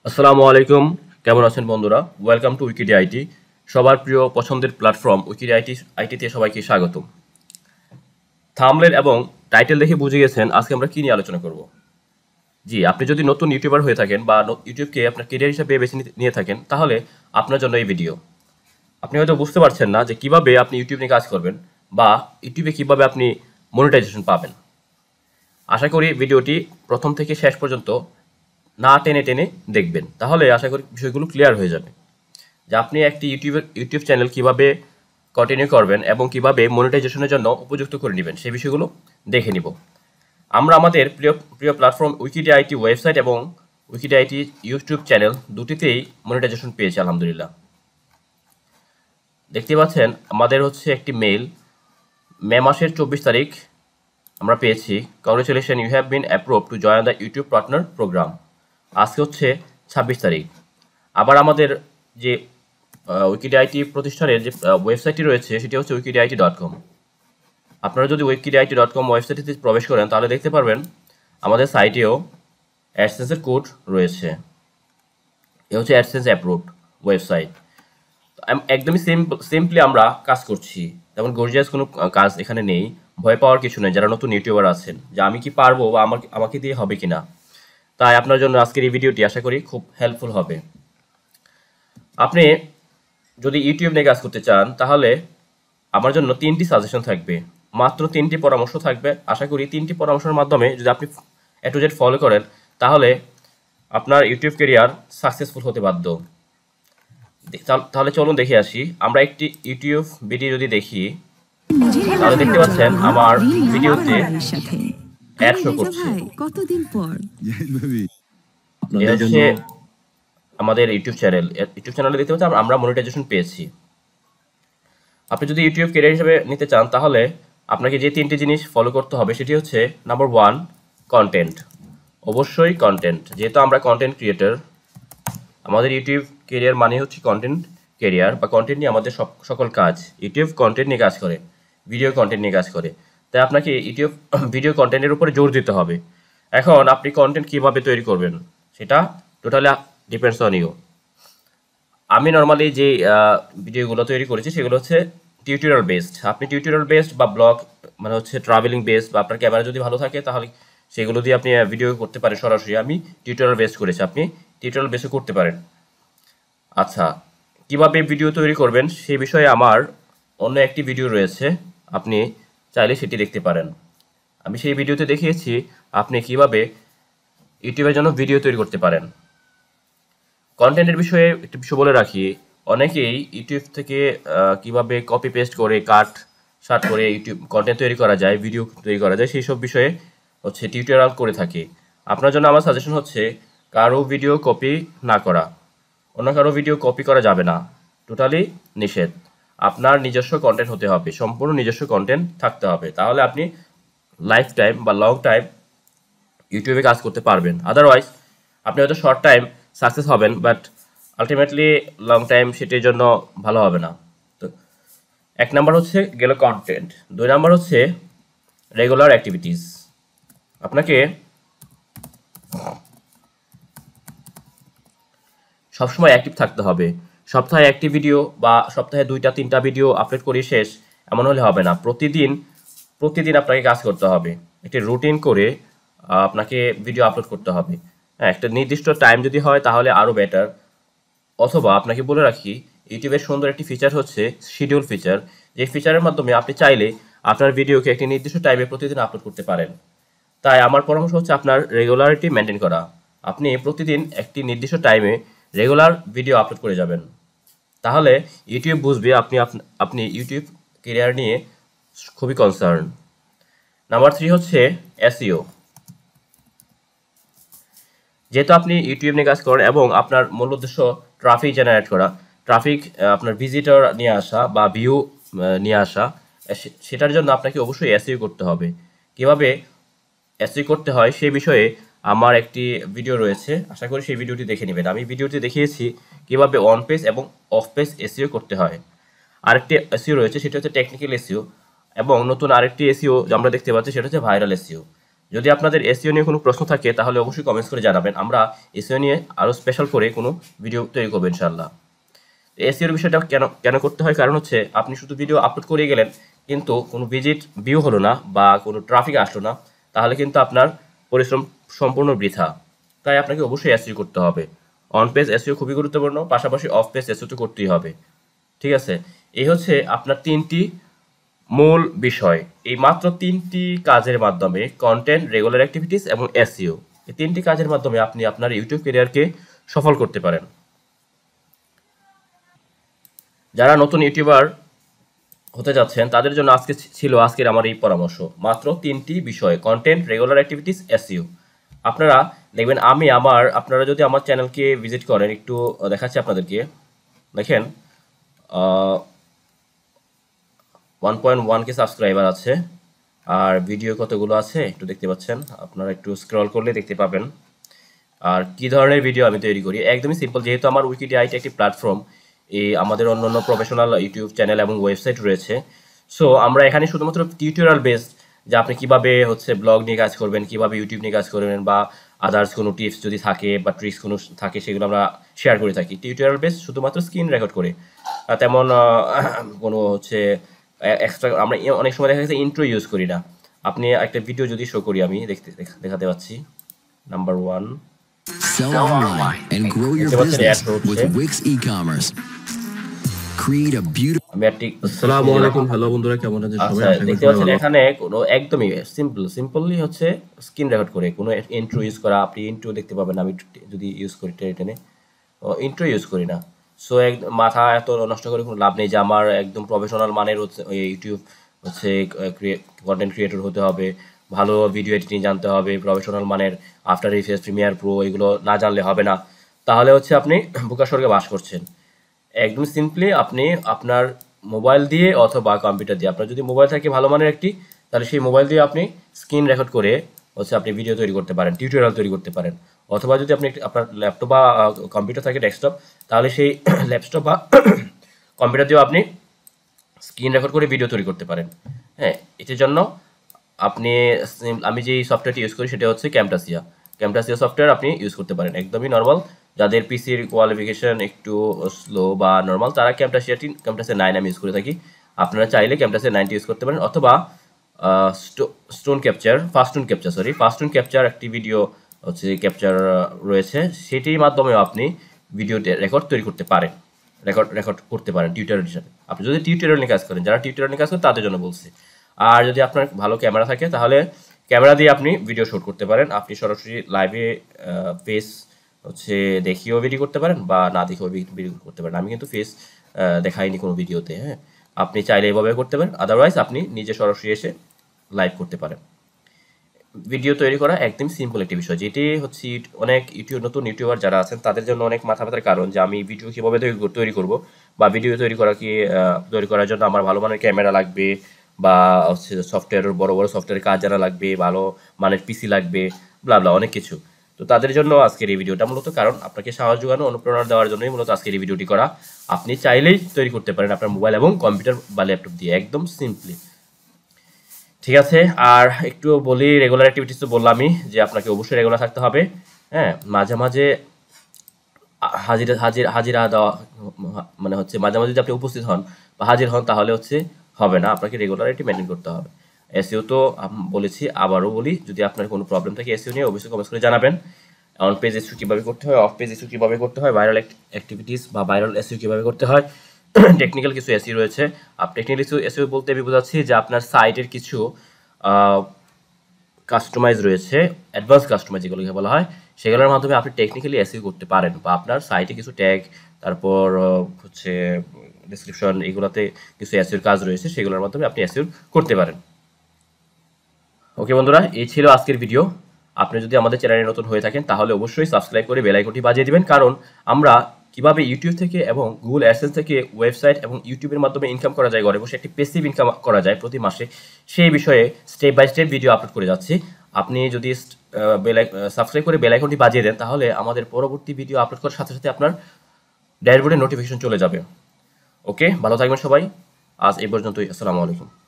আসসালামু আলাইকুম, কেমন আছেন বন্ধুরা? ওয়েলকাম টু উইকিডিয়া আইটি, সবার প্রিয় পছন্দের প্ল্যাটফর্ম উইকিডিয়া আইটিতে সবাইকে স্বাগতম। থাম্বনেল এবং টাইটেল দেখে বুঝে গেছেন আজকে আমরা কি নিয়ে আলোচনা করব। জি, আপনি যদি নতুন ইউটিউবার হয়ে থাকেন বা ইউটিউবকে আপনার কেরিয়ার হিসেবে বেছে নিয়ে থাকেন, তাহলে আপনার জন্য এই ভিডিও। আপনি হয়তো বুঝতে পারছেন না যে কিভাবে আপনি ইউটিউব নিয়ে কাজ করবেন বা ইউটিউবে কিভাবে আপনি মনিটাইজেশন পাবেন। আশা করি ভিডিওটি প্রথম থেকে শেষ পর্যন্ত না টেনে টেনে দেখবেন, তাহলে আশা করি বিষয়গুলো ক্লিয়ার হয়ে যাবে যে আপনি একটি ইউটিউব চ্যানেল কিভাবে কন্টিনিউ করবেন এবং কিভাবে মনিটাইজেশনের জন্য উপযুক্ত করে নেবেন সেই বিষয়গুলো দেখে নিব। আমরা আমাদের প্রিয় প্রিয় প্ল্যাটফর্ম উইকিডিয়া আইটি ওয়েবসাইট এবং উইকিডিয়া আইটি ইউটিউব চ্যানেল দুটিতেই মনিটাইজেশন পেয়েছি আলহামদুলিল্লাহ। দেখতে পাচ্ছেন আমাদের হচ্ছে একটি মে মাসের 24 তারিখ আমরা পেয়েছি, congratulation, you have been approve to join the YouTube partner program. আজকে হচ্ছে 26 তারিখ। আবার আমাদের যে উইকিডিয়া আইটি প্রতিষ্ঠানের যে ওয়েবসাইটটি রয়েছে সেটি হচ্ছে wikidiaiti.com। আপনারা যদি wikidiaiti.com ওয়েবসাইটটিতে প্রবেশ করেন তাহলে দেখতে পারবেন আমাদের সাইটেও অ্যাডসেন্সের কোড রয়েছে। এ হচ্ছে অ্যাডসেন্স অ্যাপ্রুভড ওয়েবসাইট। একদমই সিম্পলি আমরা কাজ করছি, তেমন গর্জিয়াস কোনো কাজ এখানে নেই। ভয় পাওয়ার কিছু নেই যারা নতুন ইউটিউবার আছেন যে আমি কি পারবো বা আমাকে দিয়ে হবে কিনা। তাই আপনার জন্য আজকের এই ভিডিওটি আশা করি খুব হেল্পফুল হবে। আপনি যদি ইউটিউব নিয়ে কাজ করতে চান তাহলে আমার জন্য 3টি সাজেশন থাকবে, মাত্র 3টি পরামর্শ থাকবে। আশা করি 3টি পরামর্শের মাধ্যমে যদি আপনি A to Z ফলো করেন তাহলে আপনার ইউটিউব ক্যারিয়ার সাকসেসফুল হতে বাধ্য। তাহলে চলুন দেখে আসি। আমরা একটি ইউটিউব ভিডিও যদি দেখি তাহলে দেখতে পাচ্ছেন আমার ভিডিওতে অ্যাড শো করছে। কতদিন পর হচ্ছে আমাদের ইউটিউব চ্যানেলে দেখতে পাচ্ছেন আমরা মনিটাইজেশন পেয়েছি। আপনি যদি ইউটিউব ক্যারিয়ার হিসেবে নিতে চান তাহলে আপনাকে যে 3টি জিনিস ফলো করতে হবে সেটি হচ্ছে নাম্বার 1, কন্টেন্ট। অবশ্যই কন্টেন্ট, যেহেতু আমরা কন্টেন্ট ক্রিয়েটর, আমাদের ইউটিউব ক্যারিয়ার মানে হচ্ছে কন্টেন্ট ক্যারিয়ার বা কন্টেন্ট নিয়ে আমাদের সকল কাজ। ইউটিউব কন্টেন্ট নিয়ে কাজ করে, ভিডিও কন্টেন্ট নিয়ে কাজ করে, তাই আপনাকে ইউটিউব ভিডিও কন্টেন্টের উপরে জোর দিতে হবে। এখন আপনি কন্টেন্ট কিভাবে তৈরি করবেন সেটা টোটালি ডিপেন্ডস অন ইউ। আমি নর্মালি যে ভিডিওগুলো তৈরি করেছি সেগুলো হচ্ছে টিউটোরিয়াল বেসড। আপনি টিউটোরিয়াল বেসড বা ব্লগ মানে হচ্ছে ট্রাভেলিং বেসড বা আপনার ক্যামেরা যদি ভালো থাকে তাহলে সেগুলো দিয়ে আপনি ভিডিও করতে পারেন সরাসরি। আমি টিউটোরিয়াল বেসড করেছি, আপনি টিউটোরিয়াল বেসও করতে পারেন। আচ্ছা, কিভাবে ভিডিও তৈরি করবেন সেই বিষয়ে আমার অন্য একটি ভিডিও রয়েছে, আপনি চাইলে সেটি দেখতে পারেন। আমি সেই ভিডিওতে দেখিয়েছি আপনি কিভাবে ইউটিউবের জন্য ভিডিও তৈরি করতে পারেন। কন্টেন্টের বিষয়ে একটি বিষয় বলে রাখি, অনেকেই ইউটিউব থেকে কিভাবে কপি পেস্ট করে কাট করে ইউটিউব কন্টেন্ট তৈরি করা যায়, ভিডিও তৈরি করা যায়, সেই সব বিষয়ে হচ্ছে টিউটোরিয়াল করে থাকে। আপনার জন্য আমার সাজেশন হচ্ছে কারো ভিডিও কপি না করা। অন্য কারো ভিডিও কপি করা যাবে না, টোটালি নিষেধ। আপনার নিজস্ব কন্টেন্ট হতে হবে, সম্পূর্ণ নিজস্ব কন্টেন্ট থাকতে হবে, তাহলে আপনি লাইফ টাইম বা লং টাইম ইউটিউবে কাজ করতে পারবেন। আদারওয়াইজ আপনি হয়তো শর্ট টাইম সাকসেস হবেন, বাট আলটিমেটলি লং টাইম সেটির জন্য ভালো হবে না। তো 1 নাম্বার হচ্ছে গেল কন্টেন্ট। 2 নাম্বার হচ্ছে রেগুলার অ্যাক্টিভিটিস। আপনাকে সবসময় অ্যাক্টিভ থাকতে হবে। সপ্তাহে একটি ভিডিও বা সপ্তাহে 2টা-3টা ভিডিও আপলোড করে শেষ এমন হলে হবে না। প্রতিদিন আপনাকে কাজ করতে হবে, একটি রুটিন করে আপনাকে ভিডিও আপলোড করতে হবে। হ্যাঁ, একটা নির্দিষ্ট টাইম যদি হয় তাহলে আরও বেটার। অথবা আপনাকে বলে রাখি, ইউটিউবের সুন্দর একটি ফিচার হচ্ছে শিডিউল ফিচার, যে ফিচারের মাধ্যমে আপনি চাইলে আপনার ভিডিওকে একটি নির্দিষ্ট টাইমে প্রতিদিন আপলোড করতে পারেন। তাই আমার পরামর্শ হচ্ছে আপনার রেগুলারিটি মেনটেন করা। আপনি প্রতিদিন একটি নির্দিষ্ট টাইমে রেগুলার ভিডিও আপলোড করে যাবেন, তাহলে ইউটিউব বুঝবে আপনি ইউটিউব ক্যারিয়ার নিয়ে খুবই কনসার্ন। নাম্বার 3 হচ্ছে এসইও। যেহেতু আপনি ইউটিউব নিয়ে কাজ করেন এবং আপনার মূল উদ্দেশ্য ট্রাফিক জেনারেট করা, ট্রাফিক আপনার ভিজিটর নিয়ে আসা বা ভিউ নিয়ে আসা, সেটার জন্য আপনাকে অবশ্যই এসইও করতে হবে। কিভাবে এসইও করতে হয় সেই বিষয়ে আমার একটি ভিডিও রয়েছে, আশা করি সেই ভিডিওটি দেখে নেবেন। আমি ভিডিওটি দেখিয়েছি কিভাবে অন পেজ এবং অফ পেজ এসইও করতে হয়। আরেকটি এসইও রয়েছে, সেটা হচ্ছে টেকনিক্যাল এসইও, এবং নতুন আরেকটি এসইও আমরা দেখতে পাচ্ছি সেটা হচ্ছে ভাইরাল এসইও। যদি আপনাদের এসইও নিয়ে কোনো প্রশ্ন থাকে তাহলে অবশ্যই কমেন্টস করে জানাবেন, আমরা এসইও নিয়ে আরও স্পেশাল করে কোনো ভিডিও তৈরি করবো ইনশাআল্লাহ। এসইওর বিষয়টা কেন কেন করতে হয়, কারণ হচ্ছে আপনি শুধু ভিডিও আপলোড করে গেলেন কিন্তু কোনো ভিজিট ভিউ হলো না বা কোনো ট্রাফিক আসলো না, তাহলে কিন্তু আপনার পরিশ্রম সম্পূর্ণ বৃথা। তাই আপনাকে অবশ্যই এসইও করতে হবে। অন পেজ এসইও খুবই গুরুত্বপূর্ণ, পাশাপাশি অফ পেজ এসইও তো করতেই হবে। ঠিক আছে, এই হচ্ছে আপনার 3টি মূল বিষয়। এই মাত্র 3টি কাজের মাধ্যমে, কন্টেন্ট, রেগুলার অ্যাক্টিভিটিস এবং এসইও, এই 3টি কাজের মাধ্যমে আপনি আপনার ইউটিউব ক্যারিয়ারকে সফল করতে পারেন। যারা নতুন ইউটিউবার হতে যাচ্ছেন তাদের জন্য আজকের আমার এই পরামর্শ, মাত্র 3টি বিষয়: কন্টেন্ট, রেগুলার অ্যাক্টিভিটিস, এসইও। আপনারা দেখবেন আপনারা যদি আমার চ্যানেলকে ভিজিট করেন, একটু দেখাচ্ছি আপনাদেরকে। দেখেন 1.1K সাবস্ক্রাইবার আছে, আর ভিডিও কতগুলো আছে একটু দেখতে পাচ্ছেন, আপনারা একটু স্ক্রল করলে দেখতে পাবেন। আর কি ধরনের ভিডিও আমি তৈরি করি, একদমই সিম্পল। যেহেতু আমার উইকিডিয়া একটি প্ল্যাটফর্ম, আমাদের অন্যান্য প্রফেশনাল ইউটিউব চ্যানেল এবং ওয়েবসাইট রয়েছে। সো আমরা এখানে শুধুমাত্র টিউটোরিয়াল বেসড, যে আপনি কিভাবে ব্লগ নিয়ে কাজ করবেন, কিভাবে ইউটিউব নিয়ে কাজ করবেন, বা আদার্স কোনো টিপস যদি থাকে বা ট্রিক্স কোনো থাকে, সেগুলো আমরা শেয়ার করে থাকি টিউটোরিয়াল বেসড, শুধুমাত্র স্ক্রিন রেকর্ড করে। তেমন কোনো এক্সট্রা আমরা অনেক সময় দেখা যাচ্ছে ইন্ট্রো ইউজ করি না। আপনি একটা ভিডিও যদি শো করি, আমি দেখাতে পাচ্ছি। Number 1, Sell online and grow your business with Wix e-commerce. Create a beautiful. আসসালামু আলাইকুম, হ্যালো বন্ধুরা, কেমন আছেন সবাই? আশা করি দেখতে পাচ্ছেন এখানে কোনো একদমই সিম্পলি স্ক্রিন রেকর্ড করে কোনো ইন্ট্রো ইউজ করা। আপনি ইন্ট্রো দেখতে পাবেন, আমি যদি ইউজ করি টেনে ইন্ট্রো ইউজ করি না। সো মাথা এত নষ্ট করে কোনো লাভ নেই যে আমার একদম প্রফেশনাল মানের ইউটিউব কন্টেন্ট ক্রিয়েটর হতে হবে, ভালো ভিডিও এডিটিং জানতে হবে, প্রফেশনাল মানের আফটার ইফেক্টস, প্রিমিয়ার প্রো এগুলো না জানলে হবে না। তাহলে আপনি বোকা স্বর্গে বাস করছেন। একদম সিম্পলি আপনি আপনার মোবাইল দিয়ে অথবা কম্পিউটার দিয়ে, আপনার যদি মোবাইল থাকে ভালো মানের একটি, তাহলে সেই মোবাইল দিয়ে আপনি স্ক্রিন রেকর্ড করে আপনি ভিডিও তৈরি করতে পারেন, টিউটোরিয়াল তৈরি করতে পারেন। অথবা যদি আপনি আপনার ল্যাপটপ বা কম্পিউটার থাকে ডেস্কটপ, তাহলে সেই ল্যাপটপ বা কম্পিউটার দিয়েও আপনি স্ক্রিন রেকর্ড করে ভিডিও তৈরি করতে পারেন। হ্যাঁ, এটির জন্য আমি যে সফটওয়্যারটি ইউজ করি সেটা হচ্ছে ক্যামটাসিয়া সফটওয়্যার আপনি ইউজ করতে পারেন। একদমই নর্মাল, যাদের পিসির কোয়ালিফিকেশন একটু স্লো বা নর্মাল, তারা ক্যামটাসিয়া 9 আমি ইউজ করে থাকি। আপনারা চাইলে ক্যামটাসিয়া 9 ইউজ করতে পারেন, অথবা ফাস্টুন ক্যাপচার একটি ভিডিও ক্যাপচার রয়েছে, সেটির মাধ্যমেও আপনি ভিডিও রেকর্ড তৈরি করতে পারেন, রেকর্ড করতে পারেন টিউটোরিয়াল হিসাবে। আপনি যদি টিউটোরিয়াল নিয়ে কাজ করেন, যারা টিউটোরিয়াল নিয়ে কাজ করেন তাদের জন্য বলছি। আর যদি আপনার ভালো ক্যামেরা থাকে, তাহলে ক্যামেরা দিয়ে আপনি ভিডিও শুট করতে পারেন। আপনি সরাসরি লাইভে ফেস দেখিয়েও ভিডিও করতে পারেন বা না দেখেও ভিডিও করতে পারেন। আমি কিন্তু ফেস দেখাইনি কোনো ভিডিওতে। হ্যাঁ, আপনি চাইলে এভাবে করতে পারেন, আদারওয়াইজ আপনি নিজে সরাসরি এসে লাইভ করতে পারেন। ভিডিও তৈরি করা একদম সিম্পল একটি বিষয়, যেটি অনেক নতুন ইউটিউবার যারা আছেন তাদের জন্য অনেক মাথা ব্যথার কারণ, যে আমি ভিডিও কীভাবে তৈরি করব, বা ভিডিও তৈরি করার জন্য আমার ভালো মানের ক্যামেরা লাগবে, বা সফটওয়্যারের বড় সফটওয়্যারের কাজ জানা লাগবে, ভালো মানের পিসি লাগবে, ব্লা অনেক কিছু। তো তাদের জন্য আজকের এই ভিডিওটা মূলত, কারণ আপনাকে সাহস যোগানো, অনুপ্রেরণা দেওয়ার জন্যই মূলত আজকের এই ভিডিওটি করা। আপনি চাইলেই তৈরি করতে পারেন আপনার মোবাইল এবং কম্পিউটার বা ল্যাপটপ দিয়ে, একদম সিম্পলি। ঠিক আছে, আর একটু বলি, রেগুলার অ্যাক্টিভিটিস তো বললামই যে আপনাকে অবশ্যই রেগুলার থাকতে হবে। হ্যাঁ, মাঝে মাঝে হাজিরা দেওয়া, মানে মাঝে মাঝে যদি আপনি উপস্থিত হন বা হাজির হন, তাহলে হবে না, আপনাকে রেগুলারিটি মেনটেন করতে হবে। এসইও তো বলেছি, আবারও বলি, যদি আপনার কোনো প্রবলেম থাকে এসইও নিয়ে অবশ্যই কমেন্টস করে জানাবেন। অন পেজ এসইও কীভাবে করতে হয়, অফ পেজ এসইও কীভাবে করতে হয়, ভাইরাল অ্যাক্টিভিটিস বা ভাইরাল এসইও কীভাবে করতে হয়, টেকনিক্যাল কিছু এসইও রয়েছে। টেকনিক্যাল কিছু এসইও বলতে আমি বোঝাচ্ছি যে আপনার সাইটের কিছু কাস্টমাইজ রয়েছে, অ্যাডভান্স কাস্টমাইজ যেগুলোকে বলা হয়, সেগুলোর মাধ্যমে আপনি টেকনিক্যালি এসইও করতে পারেন, বা আপনার সাইটে কিছু ট্যাগ, তারপর ডেসক্রিপশন, এগুলোতে কিছু এসইওর কাজ রয়েছে, সেগুলোর মাধ্যমে আপনি এসইও করতে পারেন। ওকে বন্ধুরা, এই ছিল আজকের ভিডিও। আপনি যদি আমাদের চ্যানেলে নতুন হয়ে থাকেন তাহলে অবশ্যই সাবস্ক্রাইব করে বেল আইকনটি বাজিয়ে দিবেন, কারণ আমরা কিভাবে ইউটিউব থেকে এবং গুগল অ্যাডসেন্স থেকে ওয়েবসাইট এবং ইউটিউবের মাধ্যমে ইনকাম করা যায়, ঘরে বসে একটি প্যাসিভ ইনকাম করা যায় প্রতি মাসে, সেই বিষয়ে step by step video upload করে যাচ্ছি। আপনি যদি সাবস্ক্রাইব করে বেল আইকনটি বাজিয়ে দেন, তাহলে আমাদের পরবর্তী ভিডিও আপলোড করার সাথে সাথে আপনার ড্যাশবোর্ডে নোটিফিকেশন চলে যাবে। ওকে, ভালো থাকবেন সবাই, আজ এই পর্যন্তই। আসসালামু আলাইকুম।